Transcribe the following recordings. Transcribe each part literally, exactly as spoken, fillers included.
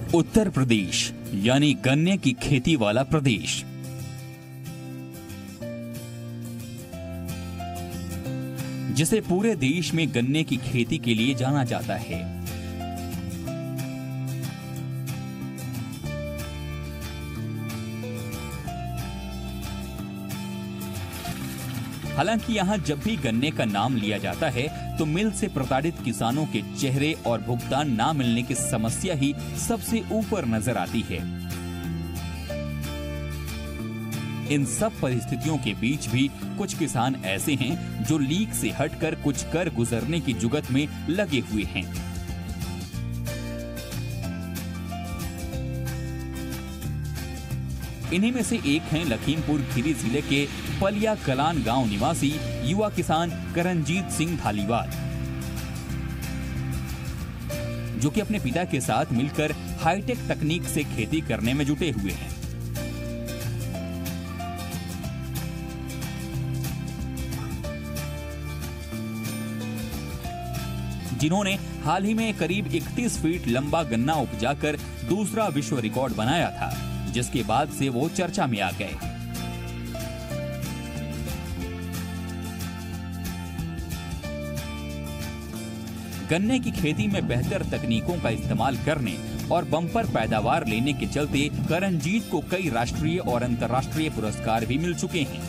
उत्तर प्रदेश यानी गन्ने की खेती वाला प्रदेश। जिसे पूरे देश में गन्ने की खेती के लिए जाना जाता है। हालांकि यहाँ जब भी गन्ने का नाम लिया जाता है तो मिल से प्रताड़ित किसानों के चेहरे और भुगतान ना मिलने की समस्या ही सबसे ऊपर नजर आती है। इन सब परिस्थितियों के बीच भी कुछ किसान ऐसे हैं जो लीक से हटकर कुछ कर गुजरने की जुगत में लगे हुए हैं। इन्हीं में से एक हैं लखीमपुर खीरी जिले के पलिया कलान गांव निवासी युवा किसान करणजीत सिंह धालीवाल, जो कि अपने पिता के साथ मिलकर हाईटेक तकनीक से खेती करने में जुटे हुए हैं। जिन्होंने हाल ही में करीब इकतीस फीट लंबा गन्ना उपजाकर दूसरा विश्व रिकॉर्ड बनाया था, जिसके बाद से वो चर्चा में आ गए। गन्ने की खेती में बेहतर तकनीकों का इस्तेमाल करने और बम्पर पैदावार लेने के चलते करणजीत को कई राष्ट्रीय और अंतर्राष्ट्रीय पुरस्कार भी मिल चुके हैं।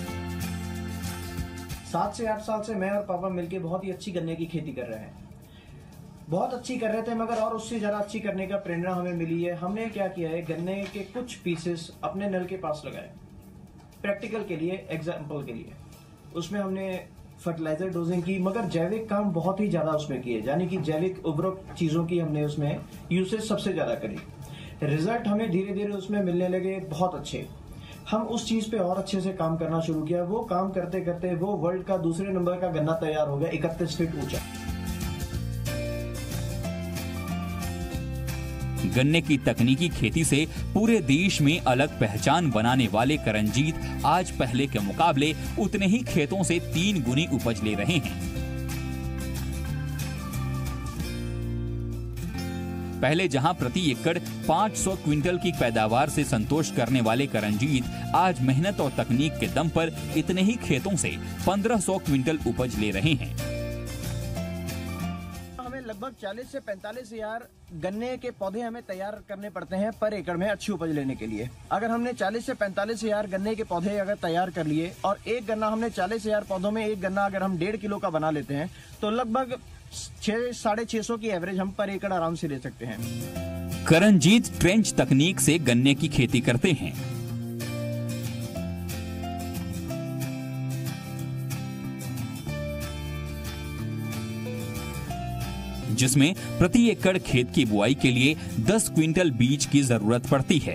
सात से आठ साल से मैं और पापा मिलकर बहुत ही अच्छी गन्ने की खेती कर रहे हैं। बहुत अच्छी कर रहे थे, मगर और उससे ज्यादा अच्छी करने का प्रेरणा हमें मिली है। हमने क्या किया है, गन्ने के कुछ पीसेस अपने नल के पास लगाए प्रैक्टिकल के लिए, एग्जाम्पल के लिए। उसमें हमने फर्टिलाइजर डोजिंग की, मगर जैविक काम बहुत ही ज्यादा उसमें किए, यानी कि जैविक उर्वरक चीजों की हमने उसमें यूसेज सबसे ज्यादा करी। रिजल्ट हमें धीरे धीरे उसमें मिलने लगे बहुत अच्छे। हम उस चीज पे और अच्छे से काम करना शुरू किया। वो काम करते करते वो वर्ल्ड का दूसरे नंबर का गन्ना तैयार हो गया, इकतीस फीट ऊंचा। गन्ने की तकनीकी खेती से पूरे देश में अलग पहचान बनाने वाले करणजीत आज पहले के मुकाबले उतने ही खेतों से तीन गुनी उपज ले रहे हैं। पहले जहां प्रति एकड़ पाँच सौ क्विंटल की पैदावार से संतोष करने वाले करणजीत आज मेहनत और तकनीक के दम पर इतने ही खेतों से पंद्रह सौ क्विंटल उपज ले रहे हैं। लगभग चालीस से पैंतालीस हजार गन्ने के पौधे हमें तैयार करने पड़ते हैं पर एकड़ में अच्छी उपज लेने के लिए। अगर हमने चालीस से पैंतालीस हजार गन्ने के पौधे अगर तैयार कर लिए और एक गन्ना हमने चालीस हजार पौधों में एक गन्ना अगर हम डेढ़ किलो का बना लेते हैं तो लगभग छह साढ़े छह सौ की एवरेज हम पर एकड़ आराम से ले सकते हैं। करणजीत ट्रेंच तकनीक से गन्ने की खेती करते हैं। जिसमें प्रति एकड़ खेत की बुआई के लिए दस क्विंटल बीज की जरूरत पड़ती है,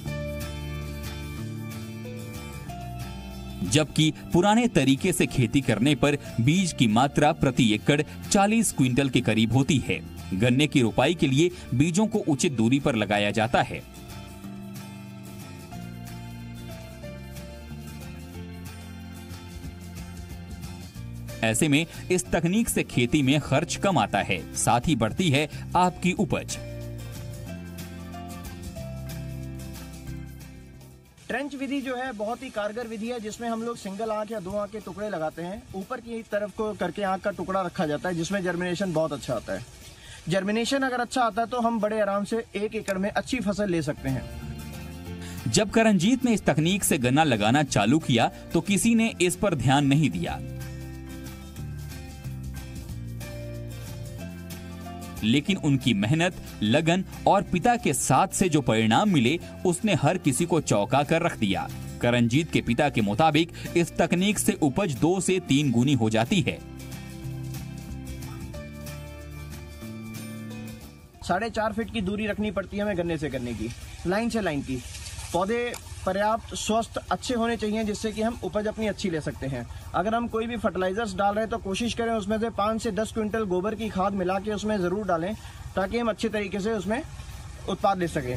जबकि पुराने तरीके से खेती करने पर बीज की मात्रा प्रति एकड़ चालीस क्विंटल के करीब होती है। गन्ने की रोपाई के लिए बीजों को उचित दूरी पर लगाया जाता है। ऐसे में इस तकनीक से खेती में खर्च कम आता है, साथ ही बढ़ती है आपकी उपज। ट्रेंच विधि जो है बहुत ही कारगर विधि है, जिसमें हम लोग सिंगल आंख या दो आंख के टुकड़े लगाते हैं। ऊपर की तरफ को करके आंख का टुकड़ा रखा जाता है, जिसमें जर्मिनेशन बहुत अच्छा आता है। जर्मिनेशन अगर अच्छा आता है तो हम बड़े आराम से एक एकड़ में अच्छी फसल ले सकते हैं। जब करणजीत ने इस तकनीक से गन्ना लगाना चालू किया तो किसी ने इस पर ध्यान नहीं दिया, लेकिन उनकी मेहनत, लगन और पिता के साथ से जो परिणाम मिले उसने हर किसी को चौंका कर रख दिया। करणजीत के पिता के मुताबिक इस तकनीक से उपज दो से तीन गुनी हो जाती है। साढ़े चार फीट की दूरी रखनी पड़ती है हमें गन्ने से गन्ने की, लाइन से लाइन की। पौधे पर्याप्त स्वस्थ अच्छे होने चाहिए, जिससे कि हम उपज अपनी अच्छी ले सकते हैं। अगर हम कोई भी फर्टिलाइजर्स डाल रहे हैं तो कोशिश करें उसमें से पाँच से दस क्विंटल गोबर की खाद मिला के उसमें जरूर डालें, ताकि हम अच्छे तरीके से उसमें उत्पाद ले सकें।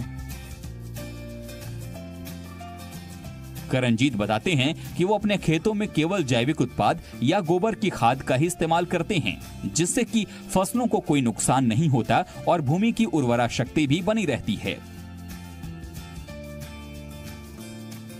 करणजीत बताते हैं कि वो अपने खेतों में केवल जैविक उत्पाद या गोबर की खाद का ही इस्तेमाल करते हैं, जिससे कि फसलों को कोई नुकसान नहीं होता और भूमि की उर्वरा शक्ति भी बनी रहती है।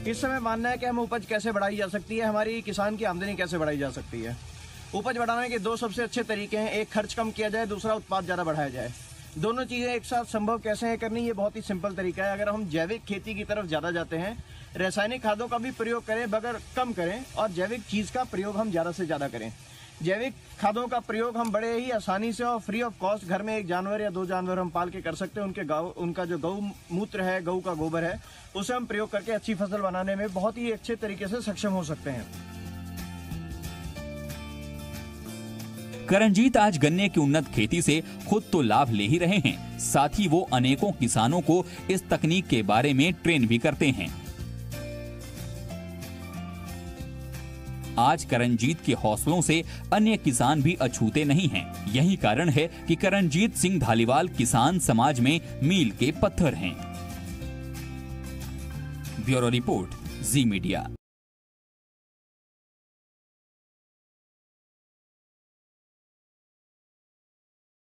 इस समय मानना है कि हम उपज कैसे बढ़ाई जा सकती है, हमारी किसान की आमदनी कैसे बढ़ाई जा सकती है। उपज बढ़ाने के दो सबसे अच्छे तरीके हैं, एक खर्च कम किया जाए, दूसरा उत्पाद ज़्यादा बढ़ाया जाए। दोनों चीज़ें एक साथ संभव कैसे है करनी, ये बहुत ही सिंपल तरीका है। अगर हम जैविक खेती की तरफ ज़्यादा जाते हैं, रासायनिक खादों का भी प्रयोग करें मगर कम करें, और जैविक चीज़ का प्रयोग हम ज़्यादा से ज़्यादा करें। जैविक खादों का प्रयोग हम बड़े ही आसानी से और फ्री ऑफ कॉस्ट घर में एक जानवर या दो जानवर हम पाल के कर सकते हैं। उनके गौ उनका जो गौ मूत्र है, गऊ का गोबर है, उसे हम प्रयोग करके अच्छी फसल बनाने में बहुत ही अच्छे तरीके से सक्षम हो सकते हैं। करणजीत आज गन्ने की उन्नत खेती से खुद तो लाभ ले ही रहे हैं, साथ ही वो अनेकों किसानों को इस तकनीक के बारे में ट्रेन भी करते हैं। आज करणजीत के हौसलों से अन्य किसान भी अछूते नहीं हैं। यही कारण है कि करणजीत सिंह धालीवाल किसान समाज में मील के पत्थर हैं। Bureau report, Zee media.